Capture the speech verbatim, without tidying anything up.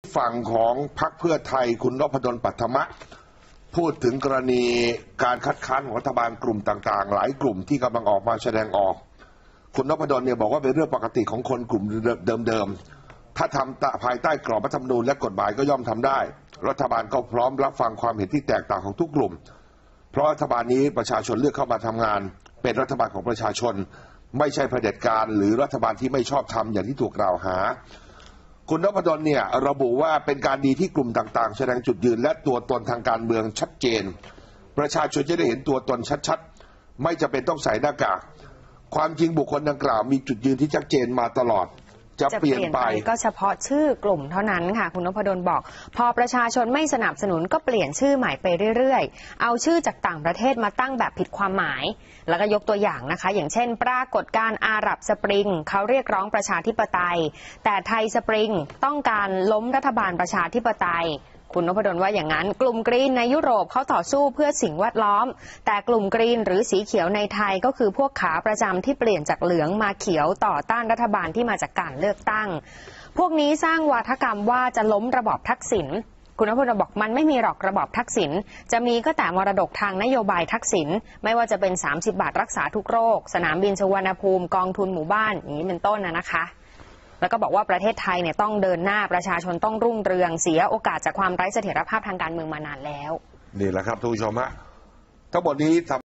ฝั่งของพรรคเพื่อไทยคุณนพดลปัทมะพูดถึงกรณีการคัดค้านของรัฐบาลกลุ่มต่างๆหลายกลุ่มที่กำลังออกมาแสดงออกคุณนพดลเนี่ยบอกว่าเป็นเรื่องปกติของคนกลุ่มเดิมๆถ้าทำภายใต้กรอบรัฐธรรมนูญและกฎหมายก็ย่อมทำได้รัฐบาลก็พร้อมรับฟังความเห็นที่แตกต่างของทุกกลุ่มเพราะรัฐบาลนี้ประชาชนเลือกเข้ามาทำงานเป็นรัฐบาลของประชาชนไม่ใช่เผด็จการหรือรัฐบาลที่ไม่ชอบธรรมอย่างที่ถูกกล่าวหาคุณนพดลเนี่ยระบุว่าเป็นการดีที่กลุ่มต่างๆแสดงจุดยืนและตัวตนทางการเมืองชัดเจนประชาชนจะได้เห็นตัวตนชัดๆไม่จำเป็นต้องใส่หน้ากากความจริงบุคคลดังกล่าวมีจุดยืนที่ชัดเจนมาตลอดจะเปลี่ยนไปก็เฉพาะชื่อกลุ่มเท่านั้นค่ะคุณนพดลบอกพอประชาชนไม่สนับสนุนก็เปลี่ยนชื่อใหม่ไปเรื่อยๆเอาชื่อจากต่างประเทศมาตั้งแบบผิดความหมายแล้วก็ยกตัวอย่างนะคะอย่างเช่นปรากฏการณ์อาหรับสปริงเขาเรียกร้องประชาธิปไตยแต่ไทยสปริงต้องการล้มรัฐบาลประชาธิปไตยคุณนพดลว่าอย่างนั้นกลุ่มกรีนในยุโรปเขาต่อสู้เพื่อสิ่งแวดล้อมแต่กลุ่มกรีนหรือสีเขียวในไทยก็คือพวกขาประจำที่เปลี่ยนจากเหลืองมาเขียวต่อต้านรัฐบาลที่มาจากการเลือกตั้งพวกนี้สร้างวาทกรรมว่าจะล้มระบอบทักษิณคุณนพดลบอกมันไม่มีหรอกระบอบทักษิณจะมีก็แต่มรดกทางนโยบายทักษิณไม่ว่าจะเป็นสามสิบบาทรักษาทุกโรคสนามบินสุวรรณภูมิกองทุนหมู่บ้านอย่างนี้เป็นต้นนะนะคะแล้วก็บอกว่าประเทศไทยเนี่ยต้องเดินหน้าประชาชนต้องรุ่งเรืองเสียโอกาสจากความไร้เสถียรภาพทางการเมืองมานานแล้วนี่แหละครับทุกผู้ชมฮะทั้งหมดนี้